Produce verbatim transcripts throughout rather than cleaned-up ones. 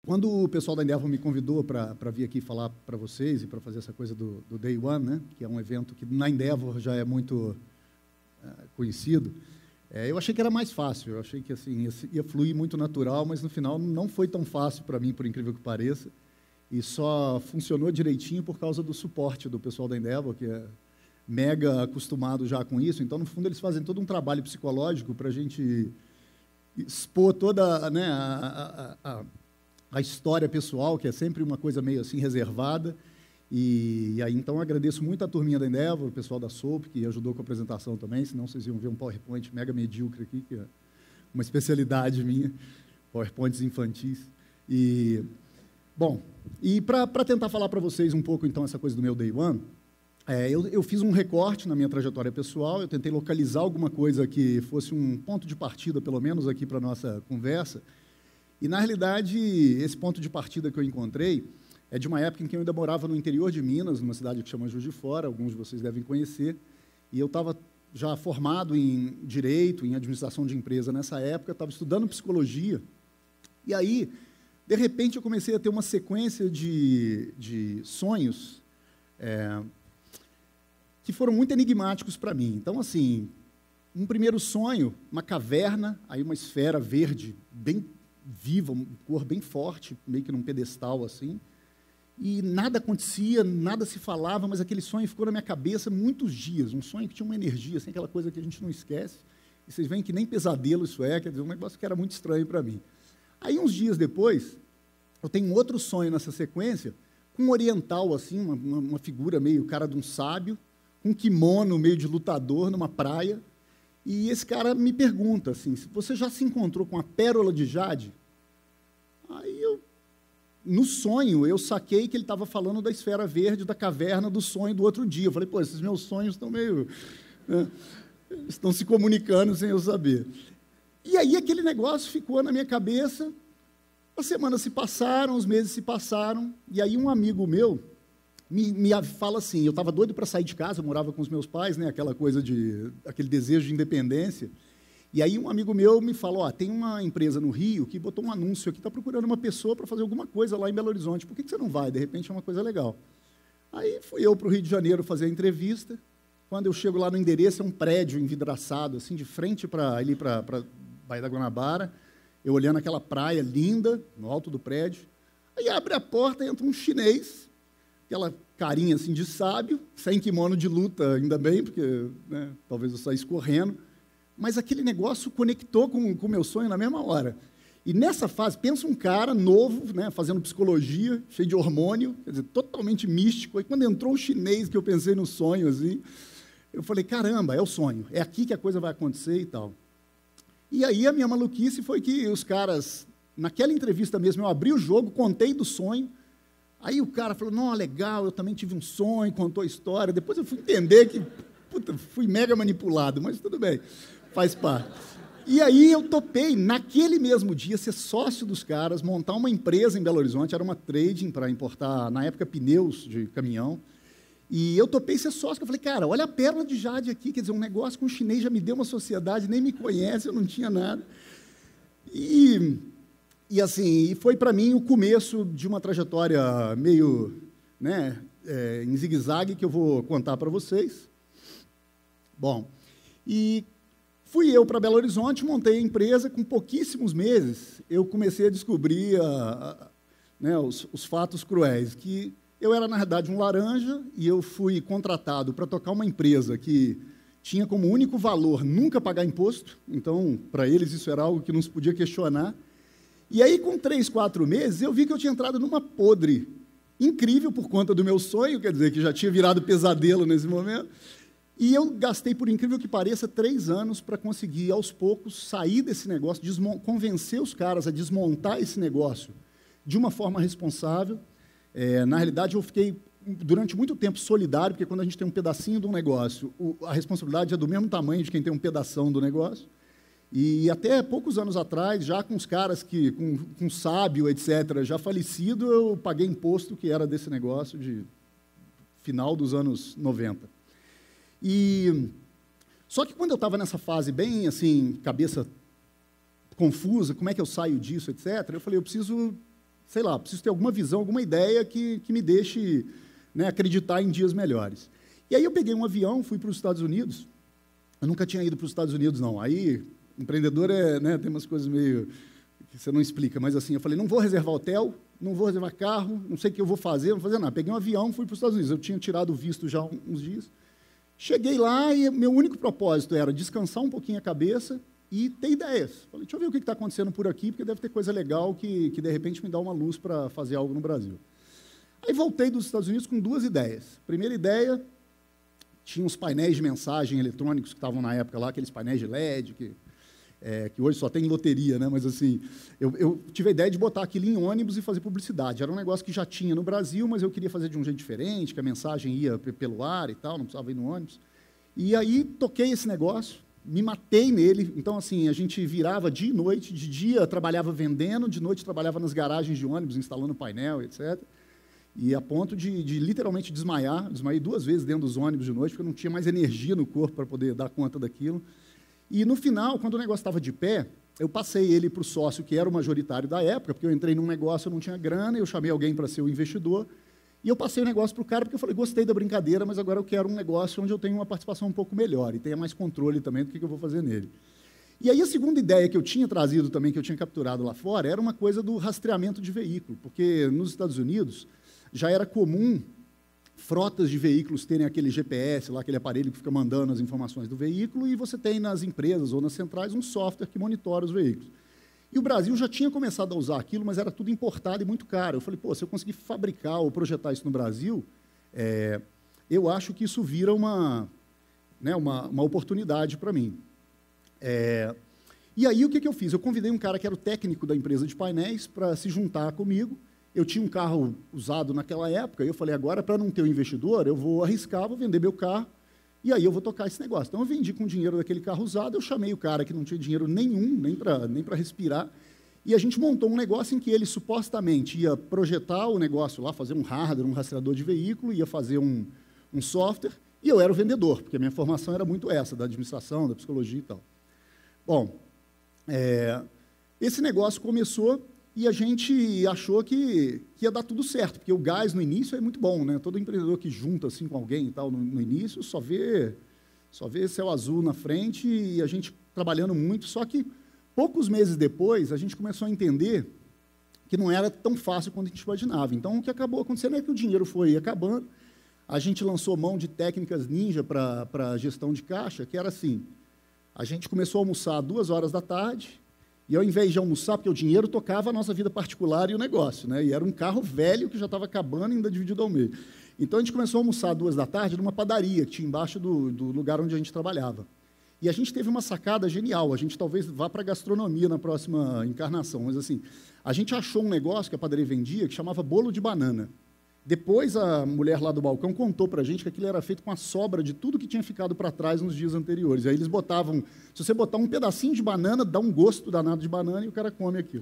quando o pessoal da Endeavor me convidou para vir aqui falar para vocês e para fazer essa coisa do, do Day One, né, que é um evento que na Endeavor já é muito uh, conhecido, é, eu achei que era mais fácil, eu achei que assim, ia, ia fluir muito natural, mas no final não foi tão fácil para mim, por incrível que pareça, e só funcionou direitinho por causa do suporte do pessoal da Endeavor, que é mega acostumado já com isso. Então, no fundo, eles fazem todo um trabalho psicológico para a gente expor toda, né, a, a, a, a história pessoal, que é sempre uma coisa meio assim reservada. E, e aí, então, agradeço muito a turminha da Endeavor, o pessoal da Soap, que ajudou com a apresentação também, senão vocês iam ver um PowerPoint mega medíocre aqui, que é uma especialidade minha, PowerPoints infantis. E, bom, e para tentar falar para vocês um pouco, então, essa coisa do meu Day One, É, eu, eu fiz um recorte na minha trajetória pessoal, eu tentei localizar alguma coisa que fosse um ponto de partida, pelo menos aqui para a nossa conversa, e, na realidade, esse ponto de partida que eu encontrei é de uma época em que eu ainda morava no interior de Minas, numa cidade que chama Juiz de Fora, alguns de vocês devem conhecer, e eu estava já formado em Direito, em Administração de Empresa nessa época, estava estudando Psicologia, e aí, de repente, eu comecei a ter uma sequência de, de sonhos, é, que foram muito enigmáticos para mim. Então, assim, um primeiro sonho, uma caverna, aí uma esfera verde, bem viva, uma cor bem forte, meio que num pedestal, assim, e nada acontecia, nada se falava, mas aquele sonho ficou na minha cabeça muitos dias, um sonho que tinha uma energia, assim, aquela coisa que a gente não esquece, e vocês veem que nem pesadelo isso é, quer dizer, um negócio que era muito estranho para mim. Aí, uns dias depois, eu tenho outro sonho nessa sequência, com um oriental, assim, uma, uma figura meio cara de um sábio, com um kimono meio de lutador numa praia, e esse cara me pergunta assim, se você já se encontrou com a pérola de jade? Aí eu, no sonho, eu saquei que ele estava falando da esfera verde, da caverna do sonho do outro dia. Eu falei, pô, esses meus sonhos estão meio, né, estão se comunicando sem eu saber. E aí aquele negócio ficou na minha cabeça, as semanas se passaram, os meses se passaram, e aí um amigo meu Me, me fala assim, eu estava doido para sair de casa, eu morava com os meus pais, né, aquela coisa de, aquele desejo de independência, e aí um amigo meu me fala, ó, tem uma empresa no Rio que botou um anúncio aqui, está procurando uma pessoa para fazer alguma coisa lá em Belo Horizonte, por que que você não vai? De repente é uma coisa legal. Aí fui eu para o Rio de Janeiro fazer a entrevista, quando eu chego lá no endereço, é um prédio envidraçado, assim, de frente para ali para Baía da Guanabara, eu olhando aquela praia linda, no alto do prédio, aí abre a porta e entra um chinês, aquela carinha assim de sábio, sem kimono de luta, ainda bem, porque, né, talvez eu saísse correndo, mas aquele negócio conectou com o meu sonho na mesma hora. E nessa fase, pensa um cara novo, né, fazendo psicologia, cheio de hormônio, quer dizer, totalmente místico, aí quando entrou o chinês, que eu pensei no sonho, assim, eu falei, caramba, é o sonho, é aqui que a coisa vai acontecer e tal. E aí a minha maluquice foi que os caras, naquela entrevista mesmo, eu abri o jogo, contei do sonho, aí o cara falou, não, legal, eu também tive um sonho, contou a história. Depois eu fui entender que, puta, fui mega manipulado, mas tudo bem, faz parte. E aí eu topei, naquele mesmo dia, ser sócio dos caras, montar uma empresa em Belo Horizonte, era uma trading para importar, na época, pneus de caminhão. E eu topei ser sócio, eu falei, cara, olha a pérola de jade aqui, quer dizer, um negócio com um chinês já me deu uma sociedade, nem me conhece, eu não tinha nada. E... E, assim, foi para mim o começo de uma trajetória meio, né, é, em zigue-zague, que eu vou contar para vocês. Bom, e fui eu para Belo Horizonte, montei a empresa, com pouquíssimos meses, eu comecei a descobrir a, a, né, os, os fatos cruéis, que eu era, na verdade, um laranja, e eu fui contratado para tocar uma empresa que tinha como único valor nunca pagar imposto, então, para eles, isso era algo que não se podia questionar. E aí, com três, quatro meses, eu vi que eu tinha entrado numa podre incrível por conta do meu sonho, quer dizer, que já tinha virado pesadelo nesse momento, e eu gastei, por incrível que pareça, três anos para conseguir, aos poucos, sair desse negócio, convencer os caras a desmontar esse negócio de uma forma responsável. É, na realidade, eu fiquei, durante muito tempo, solidário, porque quando a gente tem um pedacinho de um negócio, o, a responsabilidade é do mesmo tamanho de quem tem um pedação do negócio. E até poucos anos atrás, já com os caras que, com, com sábio, etcétera, já falecido, eu paguei imposto que era desse negócio de final dos anos noventa. E, só que quando eu estava nessa fase bem, assim, cabeça confusa, como é que eu saio disso, etcétera, eu falei, eu preciso sei lá, preciso ter alguma visão, alguma ideia que, que me deixe, né, acreditar em dias melhores. E aí eu peguei um avião, fui para os Estados Unidos. Eu nunca tinha ido para os Estados Unidos, não. Aí, empreendedor é, né, tem umas coisas meio que você não explica, mas assim, eu falei, não vou reservar hotel, não vou reservar carro, não sei o que eu vou fazer, não vou fazer nada. Peguei um avião, fui para os Estados Unidos. Eu tinha tirado o visto já há uns dias. Cheguei lá e meu único propósito era descansar um pouquinho a cabeça e ter ideias. Falei, deixa eu ver o que está acontecendo por aqui, porque deve ter coisa legal que, que de repente, me dá uma luz para fazer algo no Brasil. Aí voltei dos Estados Unidos com duas ideias. Primeira ideia, tinha uns painéis de mensagem eletrônicos que estavam na época lá, aqueles painéis de L E D, que, é, que hoje só tem em loteria, né? Mas assim, eu, eu tive a ideia de botar aquilo em ônibus e fazer publicidade. Era um negócio que já tinha no Brasil, mas eu queria fazer de um jeito diferente, que a mensagem ia pelo ar e tal, não precisava ir no ônibus. E aí toquei esse negócio, me matei nele. Então, assim, a gente virava dia e noite, de dia trabalhava vendendo, de noite trabalhava nas garagens de ônibus, instalando painel, etcétera. E a ponto de, de literalmente desmaiar, desmaiei duas vezes dentro dos ônibus de noite, porque eu não tinha mais energia no corpo para poder dar conta daquilo. E, no final, quando o negócio estava de pé, eu passei ele para o sócio, que era o majoritário da época, porque eu entrei num negócio, eu não tinha grana, eu chamei alguém para ser o investidor, e eu passei o negócio para o cara, porque eu falei, gostei da brincadeira, mas agora eu quero um negócio onde eu tenho uma participação um pouco melhor, e tenha mais controle também do que eu vou fazer nele. E aí a segunda ideia que eu tinha trazido também, que eu tinha capturado lá fora, era uma coisa do rastreamento de veículo, porque nos Estados Unidos já era comum frotas de veículos terem aquele G P S, lá, aquele aparelho que fica mandando as informações do veículo, e você tem nas empresas ou nas centrais um software que monitora os veículos. E o Brasil já tinha começado a usar aquilo, mas era tudo importado e muito caro. Eu falei, pô, se eu conseguir fabricar ou projetar isso no Brasil, é, eu acho que isso vira uma, né, uma, uma oportunidade para mim. É, e aí, o que, que eu fiz? Eu convidei um cara que era o técnico da empresa de painéis para se juntar comigo. Eu tinha um carro usado naquela época, e eu falei, agora, para não ter um investidor, eu vou arriscar, vou vender meu carro, e aí eu vou tocar esse negócio. Então, eu vendi com o dinheiro daquele carro usado, eu chamei o cara que não tinha dinheiro nenhum, nem para nem para respirar, e a gente montou um negócio em que ele supostamente ia projetar o negócio lá, fazer um hardware, um rastreador de veículo, ia fazer um, um software, e eu era o vendedor, porque a minha formação era muito essa, da administração, da psicologia e tal. Bom, é, esse negócio começou e a gente achou que, que ia dar tudo certo, porque o gás no início é muito bom, né? Todo empreendedor que junta assim com alguém e tal no, no início só vê, só vê céu azul na frente e a gente trabalhando muito, só que poucos meses depois a gente começou a entender que não era tão fácil quanto a gente imaginava. Então, o que acabou acontecendo é que o dinheiro foi acabando, a gente lançou mão de técnicas ninja para para gestão de caixa, que era assim, a gente começou a almoçar duas horas da tarde, e ao invés de almoçar, porque o dinheiro tocava a nossa vida particular e o negócio, né? E era um carro velho que já estava acabando, ainda dividido ao meio. Então, a gente começou a almoçar duas da tarde numa padaria que tinha embaixo do, do lugar onde a gente trabalhava. E a gente teve uma sacada genial. A gente talvez vá para a gastronomia na próxima encarnação, mas assim, a gente achou um negócio que a padaria vendia que chamava bolo de banana. Depois, a mulher lá do balcão contou para a gente que aquilo era feito com a sobra de tudo que tinha ficado para trás nos dias anteriores. Aí eles botavam, se você botar um pedacinho de banana, dá um gosto danado de banana e o cara come aquilo.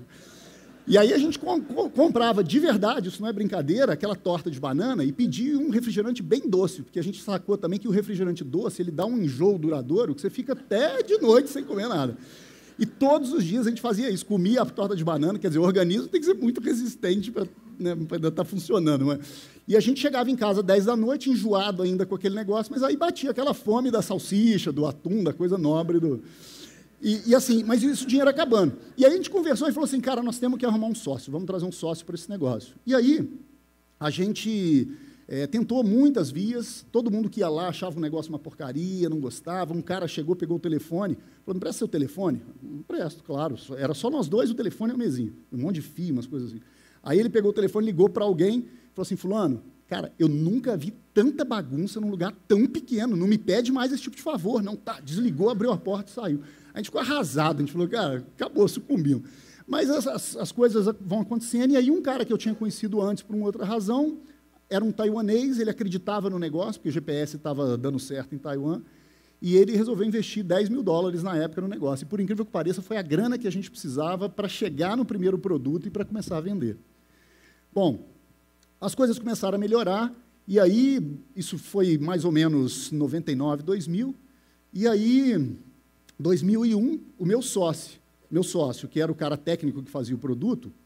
E aí a gente com, com, comprava de verdade, isso não é brincadeira, aquela torta de banana e pedia um refrigerante bem doce, porque a gente sacou também que o refrigerante doce ele dá um enjoo duradouro que você fica até de noite sem comer nada. E todos os dias a gente fazia isso, comia a torta de banana, quer dizer, o organismo tem que ser muito resistente para, né, para estar funcionando. Não é? E a gente chegava em casa às dez da noite, enjoado ainda com aquele negócio, mas aí batia aquela fome da salsicha, do atum, da coisa nobre. Do... E, e assim, mas isso o dinheiro acabando. E aí a gente conversou e falou assim, cara, nós temos que arrumar um sócio, vamos trazer um sócio para esse negócio. E aí a gente... É, tentou muitas vias, todo mundo que ia lá achava o negócio uma porcaria, não gostava, um cara chegou, pegou o telefone, falou, me presta seu telefone? Não presto, claro, era só nós dois, o telefone e a mesinha, um monte de fio, umas coisas assim. Aí ele pegou o telefone, ligou para alguém, falou assim, fulano, cara, eu nunca vi tanta bagunça num lugar tão pequeno, não me pede mais esse tipo de favor, não, tá, desligou, abriu a porta e saiu. A gente ficou arrasado, a gente falou, cara, acabou, sucumbimos. Mas as, as, as coisas vão acontecendo, e aí um cara que eu tinha conhecido antes por uma outra razão, era um taiwanês, ele acreditava no negócio, porque o G P S estava dando certo em Taiwan, e ele resolveu investir dez mil dólares na época no negócio. E, por incrível que pareça, foi a grana que a gente precisava para chegar no primeiro produto e para começar a vender. Bom, as coisas começaram a melhorar, e aí, isso foi mais ou menos noventa e nove, dois mil, e aí, dois mil e um, o meu sócio, meu sócio, que era o cara técnico que fazia o produto,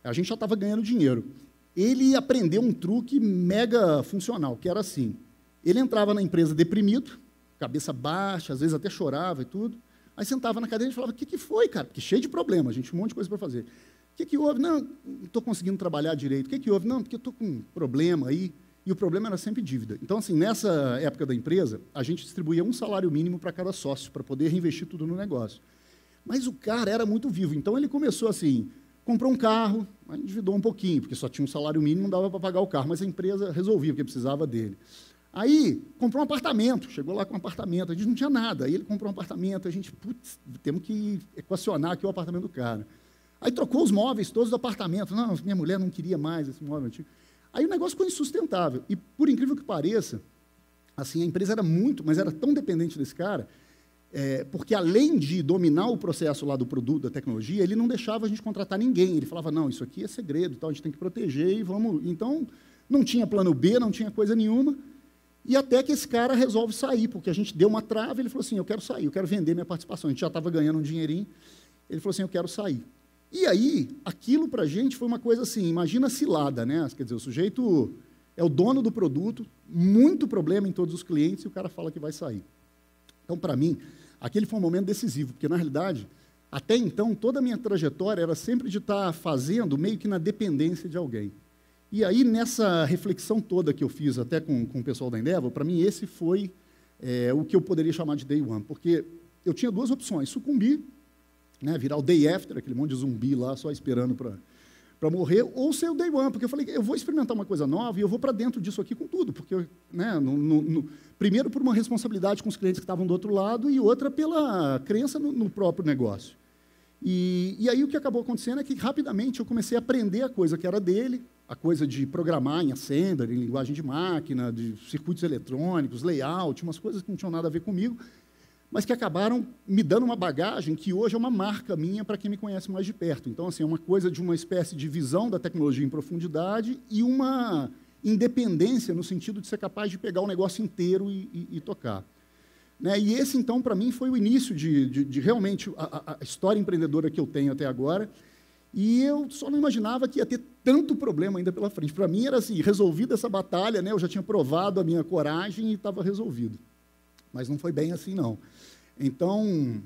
A gente já estava ganhando dinheiro. Ele aprendeu um truque mega funcional, que era assim. Ele entrava na empresa deprimido, cabeça baixa, às vezes até chorava e tudo. Aí sentava na cadeira e falava, o que, que foi, cara? Porque cheio de problema, a gente, um monte de coisa para fazer. O que, que houve? Não, não estou conseguindo trabalhar direito. O que, que houve? Não, porque eu estou com um problema aí. E o problema era sempre dívida. Então, assim, nessa época da empresa, a gente distribuía um salário mínimo para cada sócio, para poder reinvestir tudo no negócio. Mas o cara era muito vivo. Então, ele começou assim, comprou um carro, endividou um pouquinho, porque só tinha um salário mínimo, não dava para pagar o carro, mas a empresa resolvia, porque precisava dele. Aí, comprou um apartamento, chegou lá com um apartamento, a gente não tinha nada. Aí ele comprou um apartamento, a gente, putz, temos que equacionar aqui o apartamento do cara. Aí trocou os móveis todos do apartamento. Não, minha mulher não queria mais esse móvel antigo. Aí o negócio ficou insustentável. E, por incrível que pareça, assim, a empresa era muito, mas era tão dependente desse cara, é, porque, além de dominar o processo lá do produto, da tecnologia, ele não deixava a gente contratar ninguém. Ele falava, não, isso aqui é segredo, então a gente tem que proteger e vamos... Então, não tinha plano B, não tinha coisa nenhuma. E até que esse cara resolve sair, porque a gente deu uma trava, ele falou assim, eu quero sair, eu quero vender minha participação. A gente já estava ganhando um dinheirinho, ele falou assim, eu quero sair. E aí, aquilo para a gente foi uma coisa assim, imagina a cilada, né? Quer dizer, o sujeito é o dono do produto, muito problema em todos os clientes, e o cara fala que vai sair. Então, para mim, aquele foi um momento decisivo, porque, na realidade, até então, toda a minha trajetória era sempre de estar fazendo meio que na dependência de alguém. E aí, nessa reflexão toda que eu fiz, até com, com o pessoal da Endeavor, para mim, esse foi é, o que eu poderia chamar de day one, porque eu tinha duas opções, sucumbir, né, virar o day after, aquele monte de zumbi lá, só esperando para morrer, ou ser o day one, porque eu falei, eu vou experimentar uma coisa nova e eu vou para dentro disso aqui com tudo, porque, né, no, no, no, primeiro por uma responsabilidade com os clientes que estavam do outro lado e outra pela crença no, no próprio negócio. E, e aí o que acabou acontecendo é que, rapidamente, eu comecei a aprender a coisa que era dele, a coisa de programar em Assembler, em linguagem de máquina, de circuitos eletrônicos, layout, umas coisas que não tinham nada a ver comigo, mas que acabaram me dando uma bagagem que hoje é uma marca minha para quem me conhece mais de perto. Então, assim, é uma coisa de uma espécie de visão da tecnologia em profundidade e uma independência no sentido de ser capaz de pegar o negócio inteiro e, e, e tocar. Né? E esse, então, para mim, foi o início de, de, de realmente a, a história empreendedora que eu tenho até agora. E eu só não imaginava que ia ter tanto problema ainda pela frente. Para mim, era assim, resolvida essa batalha, né? Eu já tinha provado a minha coragem e estava resolvido. Mas não foi bem assim, não. Então,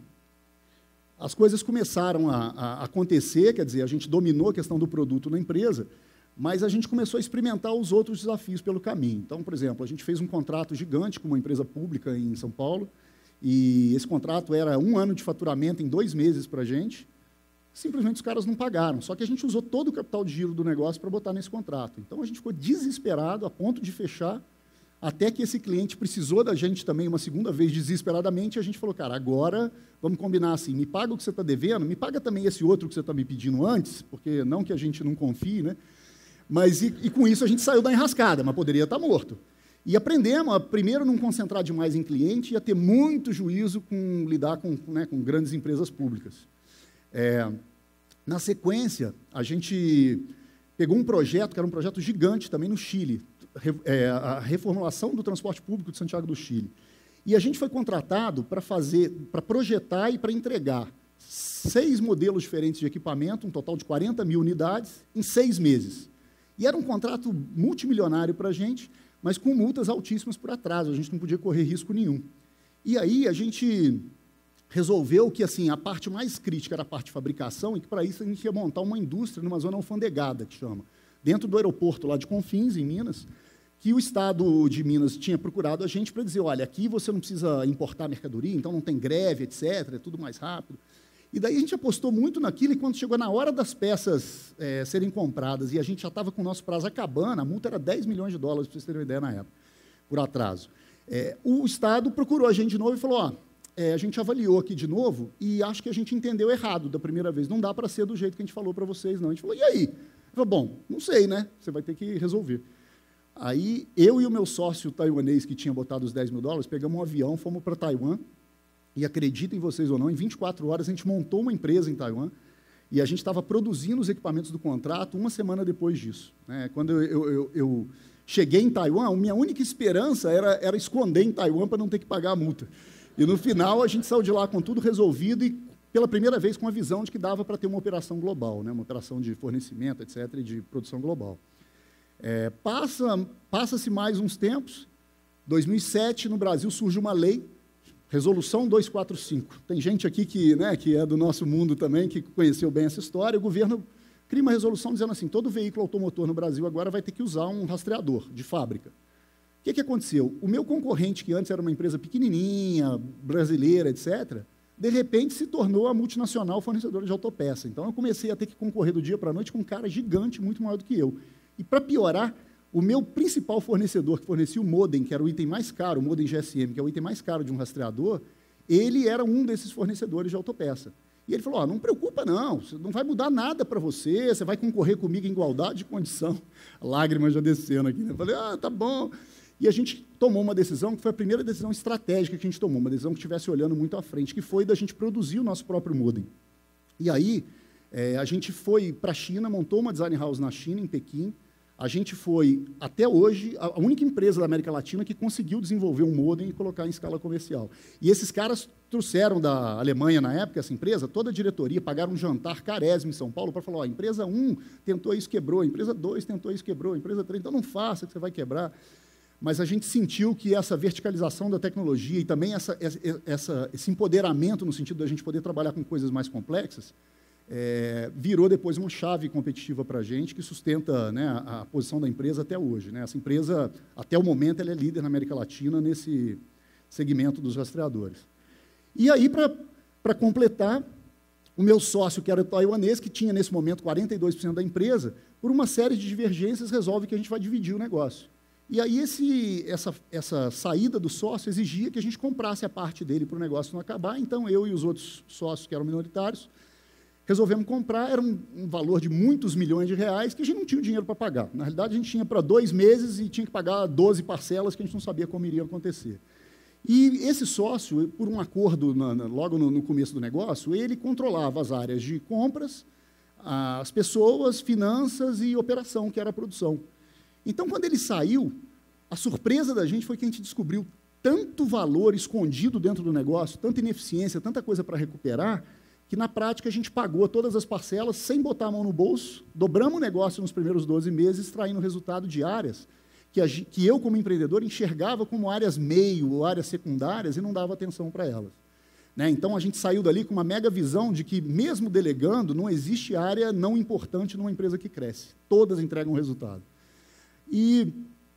as coisas começaram a, a acontecer, quer dizer, a gente dominou a questão do produto na empresa, mas a gente começou a experimentar os outros desafios pelo caminho. Então, por exemplo, a gente fez um contrato gigante com uma empresa pública em São Paulo, e esse contrato era um ano de faturamento em dois meses para a gente. Simplesmente os caras não pagaram, só que a gente usou todo o capital de giro do negócio para botar nesse contrato. Então, a gente ficou desesperado, a ponto de fechar, até que esse cliente precisou da gente também uma segunda vez desesperadamente, e a gente falou, cara, agora vamos combinar assim, me paga o que você está devendo, me paga também esse outro que você está me pedindo antes, porque não que a gente não confie, né? Mas, e, e com isso a gente saiu da enrascada, mas poderia estar morto. E aprendemos a, primeiro, não concentrar demais em cliente e a ter muito juízo com lidar com, né, com grandes empresas públicas. É, na sequência, a gente pegou um projeto, que era um projeto gigante também no Chile, é, a reformulação do transporte público de Santiago do Chile. E a gente foi contratado para fazer, para projetar e para entregar seis modelos diferentes de equipamento, um total de quarenta mil unidades, em seis meses. E era um contrato multimilionário para a gente, mas com multas altíssimas por atraso, a gente não podia correr risco nenhum. E aí a gente resolveu que assim, a parte mais crítica era a parte de fabricação, e que para isso a gente ia montar uma indústria numa zona alfandegada, que chama, dentro do aeroporto lá de Confins, em Minas, que o Estado de Minas tinha procurado a gente para dizer, olha, aqui você não precisa importar mercadoria, então não tem greve, etcétera, é tudo mais rápido. E daí a gente apostou muito naquilo, e quando chegou na hora das peças é, serem compradas, e a gente já estava com o nosso prazo acabando, a multa era dez milhões de dólares, para vocês terem uma ideia, na época, por atraso. É, o Estado procurou a gente de novo e falou, ó, é, a gente avaliou aqui de novo, e acho que a gente entendeu errado da primeira vez, não dá para ser do jeito que a gente falou para vocês, não. A gente falou, e aí? Ele falou, bom, não sei, né? Você vai ter que resolver. Aí, eu e o meu sócio taiwanês, que tinha botado os dez mil dólares, pegamos um avião, fomos para Taiwan, e acreditem vocês ou não, em vinte e quatro horas a gente montou uma empresa em Taiwan, e a gente estava produzindo os equipamentos do contrato uma semana depois disso. Né? Quando eu, eu, eu, eu cheguei em Taiwan, a minha única esperança era, era esconder em Taiwan para não ter que pagar a multa. E, no final, a gente saiu de lá com tudo resolvido e pela primeira vez com a visão de que dava para ter uma operação global, né, uma operação de fornecimento, etcétera, e de produção global. É, passa, passa-se mais uns tempos, dois mil e sete, no Brasil, surge uma lei, Resolução duzentos e quarenta e cinco. Tem gente aqui que, né, que é do nosso mundo também, que conheceu bem essa história. O governo cria uma resolução dizendo assim, todo veículo automotor no Brasil agora vai ter que usar um rastreador de fábrica. O que, que aconteceu? O meu concorrente, que antes era uma empresa pequenininha, brasileira, etcétera, de repente se tornou a multinacional fornecedora de autopeça. Então, eu comecei a ter que concorrer do dia para a noite com um cara gigante, muito maior do que eu. E, para piorar, o meu principal fornecedor, que fornecia o modem, que era o item mais caro, o modem G S M, que é o item mais caro de um rastreador, ele era um desses fornecedores de autopeça. E ele falou, oh, não preocupa não, não vai mudar nada para você, você vai concorrer comigo em igualdade de condição. Lágrimas já descendo aqui. Né? Eu falei, ah, tá bom. E a gente tomou uma decisão, que foi a primeira decisão estratégica que a gente tomou, uma decisão que estivesse olhando muito à frente, que foi da gente produzir o nosso próprio modem. E aí, é, a gente foi para a China, montou uma design house na China, em Pequim. A gente foi, até hoje, a única empresa da América Latina que conseguiu desenvolver um modem e colocar em escala comercial. E esses caras trouxeram da Alemanha, na época, essa empresa, toda a diretoria, pagaram um jantar carésimo em São Paulo para falar, ó, a empresa um tentou isso, quebrou, a empresa dois tentou isso, quebrou, a empresa três, então não faça que você vai quebrar. Mas a gente sentiu que essa verticalização da tecnologia e também essa, essa, esse empoderamento, no sentido da gente poder trabalhar com coisas mais complexas, É, virou depois uma chave competitiva para a gente, que sustenta, né, a, a posição da empresa até hoje. Né? Essa empresa, até o momento, ela é líder na América Latina nesse segmento dos rastreadores. E aí, para completar, o meu sócio, que era taiwanês, que tinha, nesse momento, quarenta e dois por cento da empresa, por uma série de divergências, resolve que a gente vai dividir o negócio. E aí, esse, essa, essa saída do sócio exigia que a gente comprasse a parte dele para o negócio não acabar, então eu e os outros sócios, que eram minoritários, resolvemos comprar, era um, um valor de muitos milhões de reais que a gente não tinha dinheiro para pagar. Na realidade, a gente tinha para dois meses e tinha que pagar doze parcelas que a gente não sabia como iria acontecer. E esse sócio, por um acordo na, na, logo no, no começo do negócio, ele controlava as áreas de compras, as pessoas, finanças e operação, que era a produção. Então, quando ele saiu, a surpresa da gente foi que a gente descobriu tanto valor escondido dentro do negócio, tanta ineficiência, tanta coisa para recuperar, que, na prática, a gente pagou todas as parcelas sem botar a mão no bolso, dobramos o negócio nos primeiros doze meses, extraindo resultado de áreas que, a, que eu, como empreendedor, enxergava como áreas meio ou áreas secundárias e não dava atenção para elas. Né? Então, a gente saiu dali com uma mega visão de que, mesmo delegando, não existe área não importante numa empresa que cresce. Todas entregam resultado. E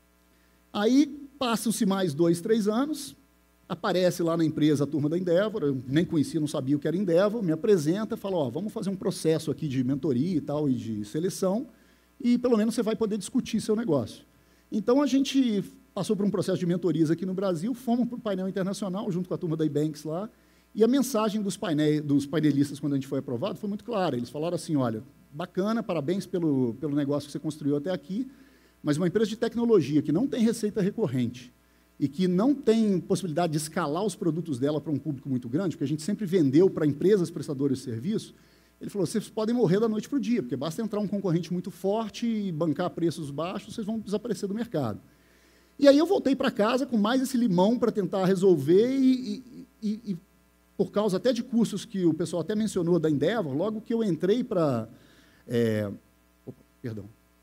aí, passam-se mais dois, três anos, aparece lá na empresa a turma da Endeavor, eu nem conhecia, não sabia o que era Endeavor, me apresenta, fala, ó, vamos fazer um processo aqui de mentoria e tal, e de seleção, e pelo menos você vai poder discutir seu negócio. Então, a gente passou por um processo de mentorias aqui no Brasil, fomos para o painel internacional, junto com a turma da Ebanks lá, e a mensagem dos, painel, dos painelistas, quando a gente foi aprovado, foi muito clara. Eles falaram assim, olha, bacana, parabéns pelo, pelo negócio que você construiu até aqui, mas uma empresa de tecnologia que não tem receita recorrente, e que não tem possibilidade de escalar os produtos dela para um público muito grande, porque a gente sempre vendeu para empresas prestadoras de serviço, ele falou, vocês podem morrer da noite para o dia, porque basta entrar um concorrente muito forte e bancar preços baixos, vocês vão desaparecer do mercado. E aí eu voltei para casa com mais esse limão para tentar resolver, e, e, e, por causa até de cursos que o pessoal até mencionou da Endeavor, logo que eu entrei para... É, opa, perdão.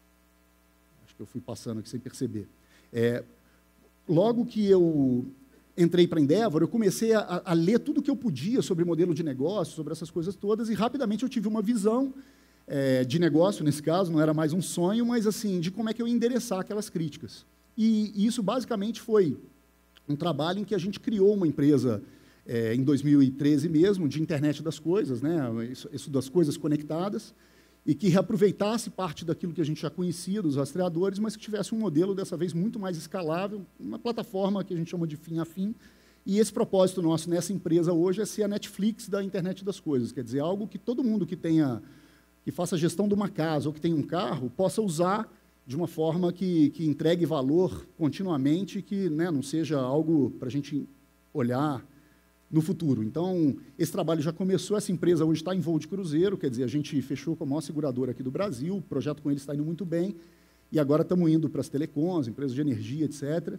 Acho que eu fui passando aqui sem perceber. É, Logo que eu entrei para a Endeavor, eu comecei a, a ler tudo o que eu podia sobre modelo de negócio, sobre essas coisas todas, e rapidamente eu tive uma visão é, de negócio, nesse caso, não era mais um sonho, mas assim, de como é que eu ia endereçar aquelas críticas. E, e isso basicamente foi um trabalho em que a gente criou uma empresa é, em dois mil e treze mesmo, de internet das coisas, né, isso, isso das coisas conectadas, e que reaproveitasse parte daquilo que a gente já conhecia dos rastreadores, mas que tivesse um modelo, dessa vez, muito mais escalável, uma plataforma que a gente chama de fim a fim. E esse propósito nosso nessa empresa hoje é ser a Netflix da internet das coisas, quer dizer, algo que todo mundo que tenha, que faça gestão de uma casa ou que tenha um carro, possa usar de uma forma que, que entregue valor continuamente, que, né, não seja algo para a gente olhar no futuro. Então, esse trabalho já começou, essa empresa hoje está em voo de cruzeiro, quer dizer, a gente fechou com a maior seguradora aqui do Brasil, o projeto com eles está indo muito bem, e agora estamos indo para as telecoms, empresas de energia, etcétera.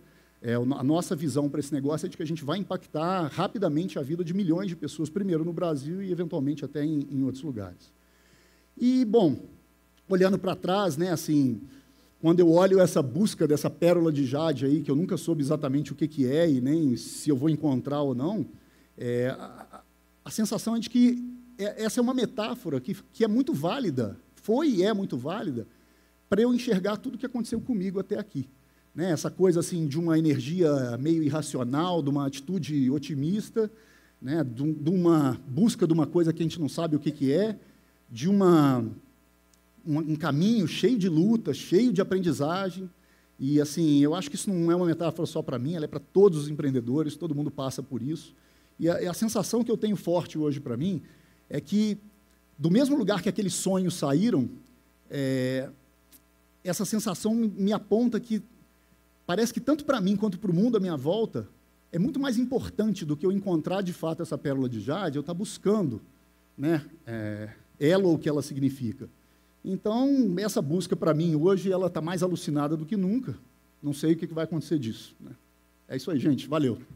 É, a nossa visão para esse negócio é de que a gente vai impactar rapidamente a vida de milhões de pessoas, primeiro no Brasil e, eventualmente, até em, em outros lugares. E, bom, olhando para trás, né, assim, quando eu olho essa busca dessa pérola de jade aí, que eu nunca soube exatamente o que, que é e nem se eu vou encontrar ou não, é, a, a sensação é de que é, essa é uma metáfora que, que é muito válida, foi e é muito válida, para eu enxergar tudo o que aconteceu comigo até aqui. Né, essa coisa assim, de uma energia meio irracional, de uma atitude otimista, né, de, de uma busca de uma coisa que a gente não sabe o que, que é, de uma, um, um caminho cheio de luta, cheio de aprendizagem. E assim, eu acho que isso não é uma metáfora só para mim, ela é para todos os empreendedores, todo mundo passa por isso. E a, a sensação que eu tenho forte hoje para mim é que, do mesmo lugar que aqueles sonhos saíram, é, essa sensação me aponta que parece que tanto para mim quanto para o mundo à minha volta, é muito mais importante do que eu encontrar de fato essa pérola de jade, eu estar buscando, né, é, ela ou o que ela significa. Então, essa busca para mim hoje, ela está mais alucinada do que nunca. Não sei o que vai acontecer disso. Né? É isso aí, gente. Valeu.